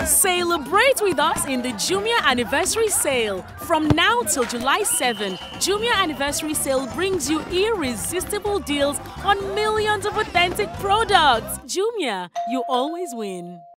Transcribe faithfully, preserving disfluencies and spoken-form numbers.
Celebrate with us in the Jumia Anniversary Sale. From now till July seventh, Jumia Anniversary Sale brings you irresistible deals on millions of authentic products. Jumia, you always win.